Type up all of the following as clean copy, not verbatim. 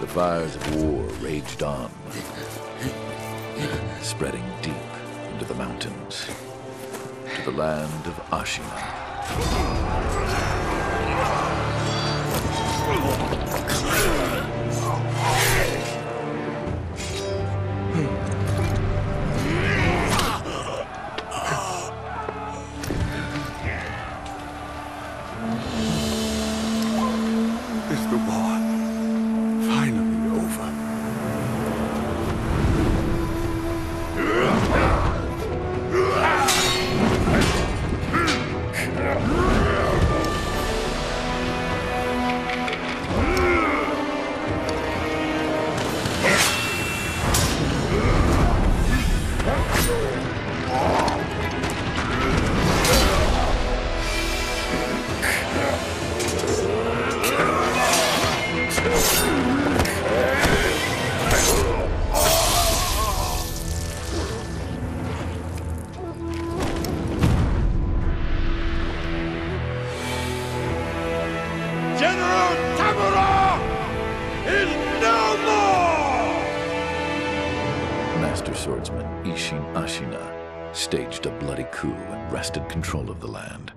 The fires of war raged on, spreading deep into the mountains, to the land of Ashina. Is the war finally over? Master swordsman Isshin Ashina staged a bloody coup and wrested control of the land.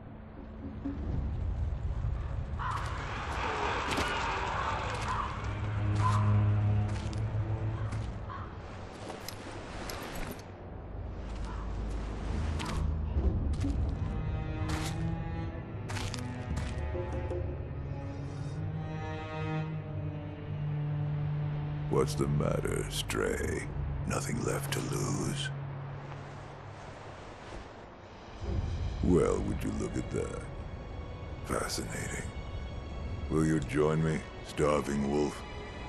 What's the matter, Stray? Nothing left to lose? Well, would you look at that? Fascinating. Will you join me, starving wolf?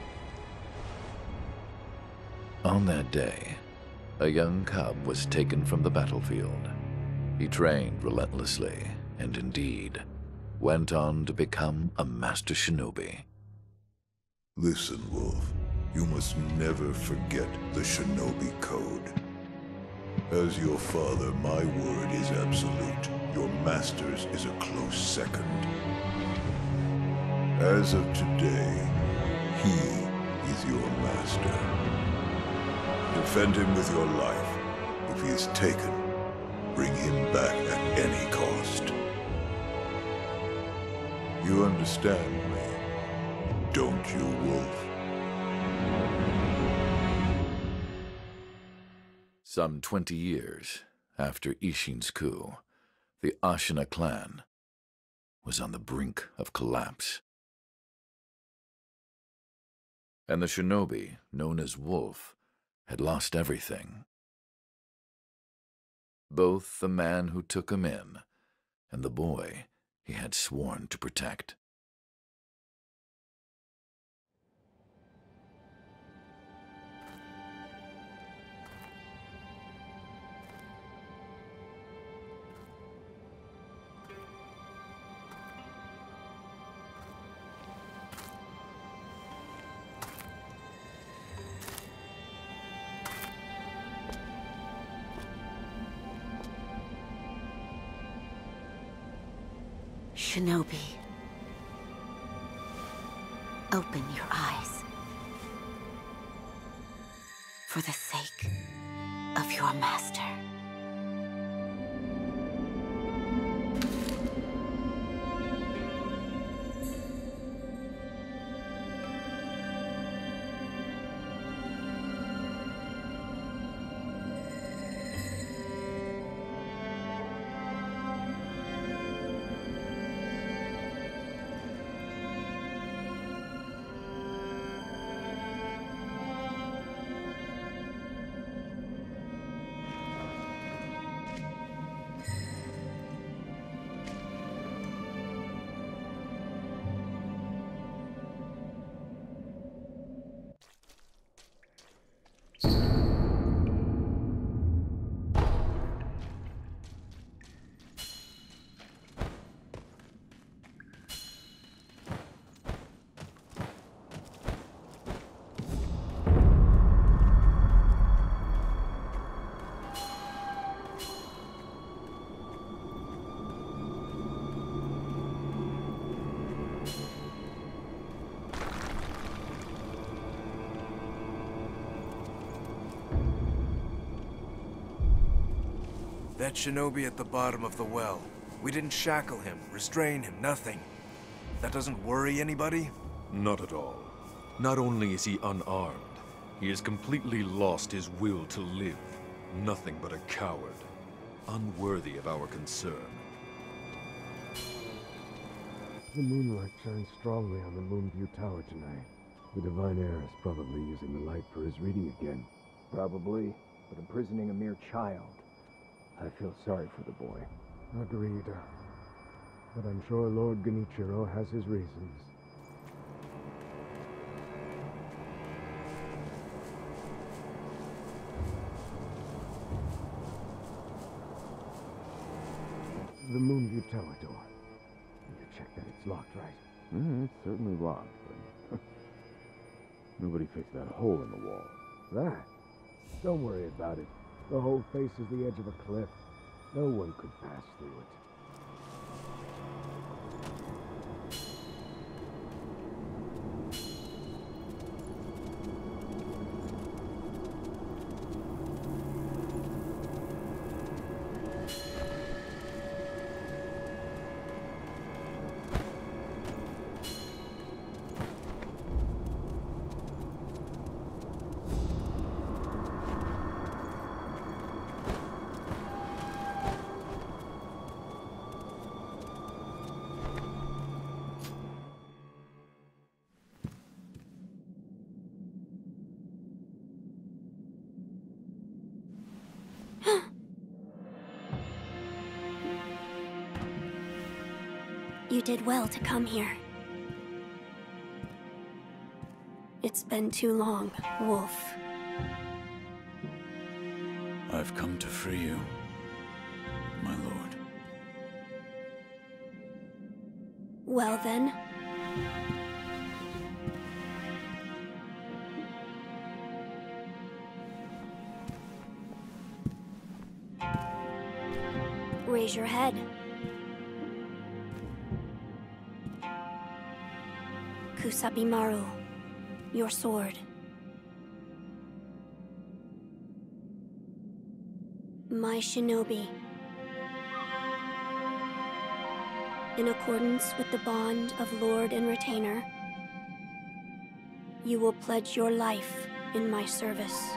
On that day, a young cub was taken from the battlefield. He trained relentlessly, and indeed, went on to become a master shinobi. Listen, Wolf. You must never forget the shinobi code. As your father, my word is absolute. Your master's is a close second. As of today, he is your master. Defend him with your life. If he is taken, bring him back at any cost. You understand me, don't you, Wolf? Some 20 years after Isshin's coup, the Ashina clan was on the brink of collapse. And the shinobi, known as Wolf, had lost everything. Both the man who took him in and the boy he had sworn to protect. Shinobi, open your eyes. For the sake of your master. That shinobi at the bottom of the well. We didn't shackle him, restrain him, nothing. That doesn't worry anybody? Not at all. Not only is he unarmed, he has completely lost his will to live. Nothing but a coward. Unworthy of our concern. The moonlight shines strongly on the Moonview Tower tonight. The Divine Heir is probably using the light for his reading again. Probably, but imprisoning a mere child. I feel sorry for the boy. Agreed. But I'm sure Lord Genichiro has his reasons. The Moonview Tower door. You check that it's locked, right? It's certainly locked, but nobody fixed that hole in the wall. That? Don't worry about it. The hole faces the edge of a cliff. No one could pass through it. You did well to come here. It's been too long, Wolf. I've come to free you, my lord. Well then. Raise your head. Kusabimaru, your sword. My shinobi. In accordance with the bond of Lord and Retainer, you will pledge your life in my service.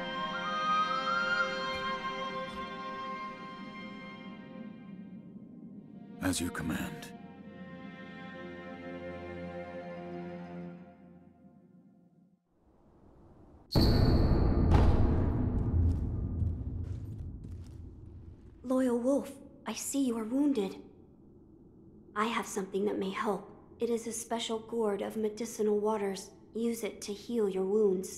As you command. Loyal Wolf, I see you are wounded. I have something that may help. It is a special gourd of medicinal waters. Use it to heal your wounds.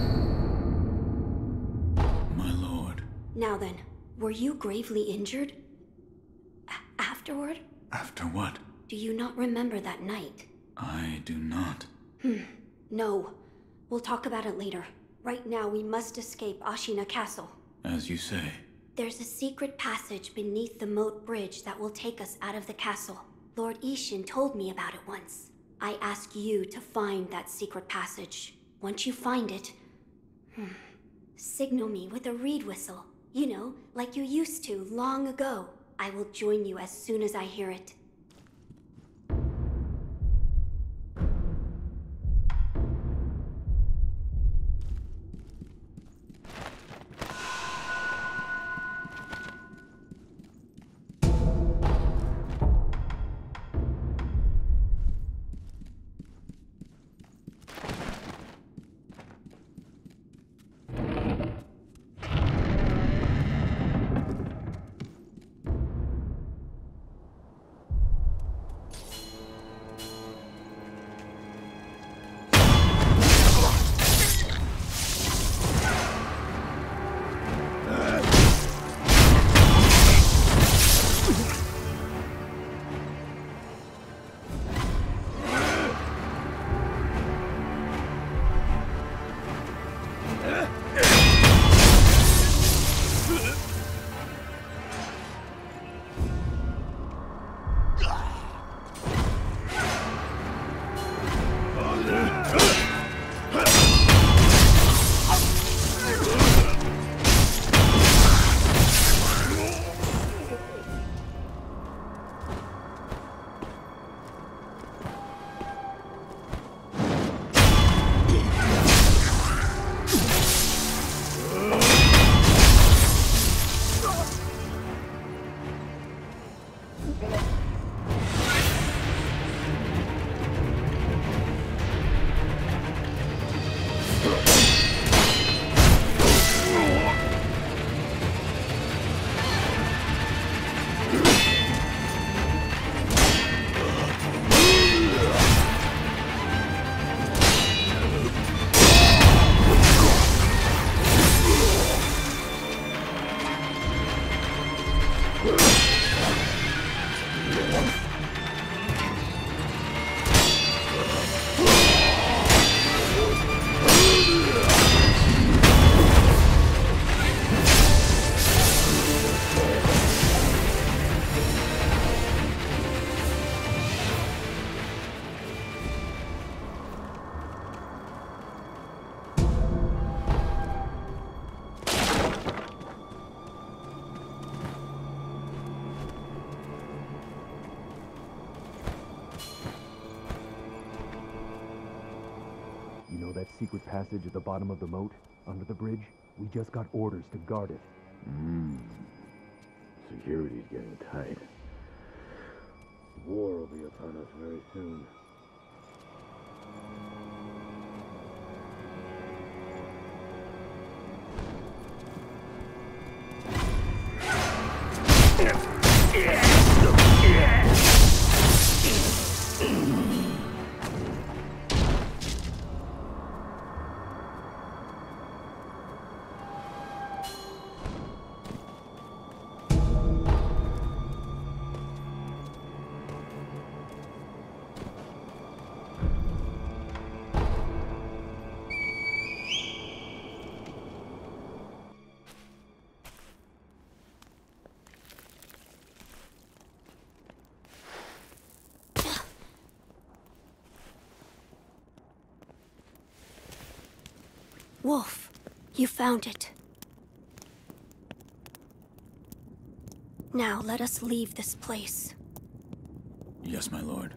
My lord. Now then, were you gravely injured? Afterward? After what? Do you not remember that night? I do not. No. We'll talk about it later. Right now, we must escape Ashina Castle. As you say. There's a secret passage beneath the moat bridge that will take us out of the castle. Lord Ishin told me about it once. I ask you to find that secret passage. Once you find it, signal me with a reed whistle. You know, like you used to long ago. I will join you as soon as I hear it. that secret passage at the bottom of the moat, under the bridge? We just got orders to guard it. Security's getting tight. War will be upon us very soon. Wolf, you found it. Now let us leave this place. Yes, my lord.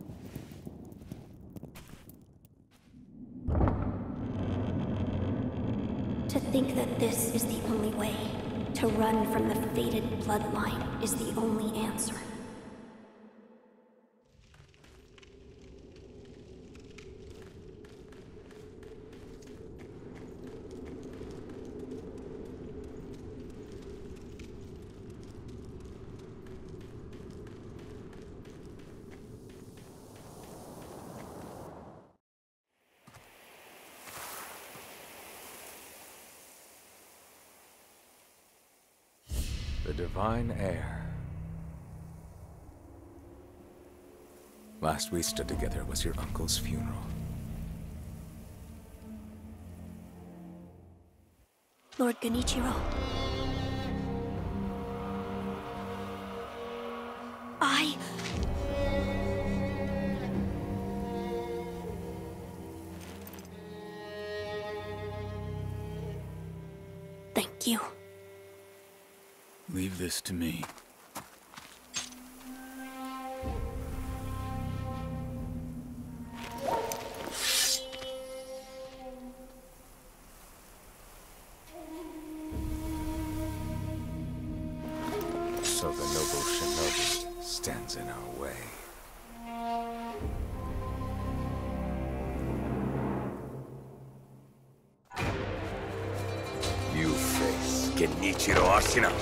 To think that this is the only way, to run from the fated bloodline, is the only answer. The divine heir. Last we stood together was your uncle's funeral. Lord Genichiro. Thank you. Leave this to me. So the noble shinobi stands in our way. You face Genichiro Ashina.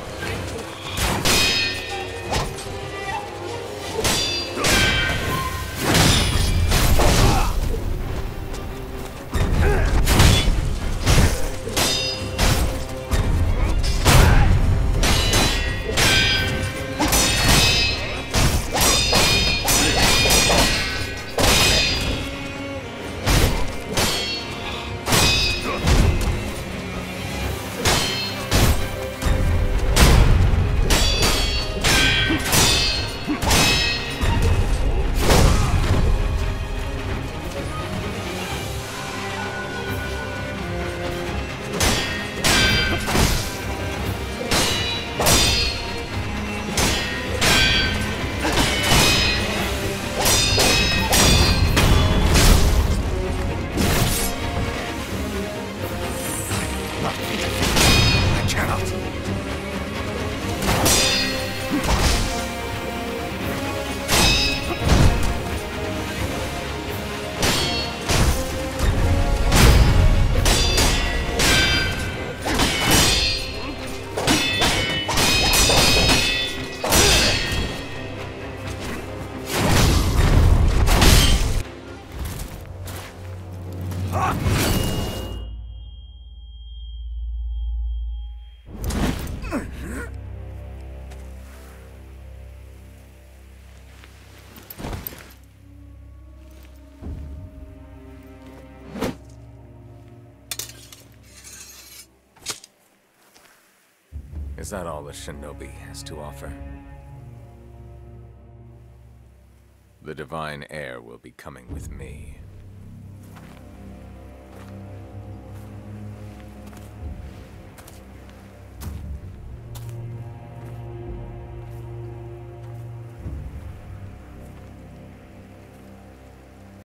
Is that all the shinobi has to offer? The divine heir will be coming with me.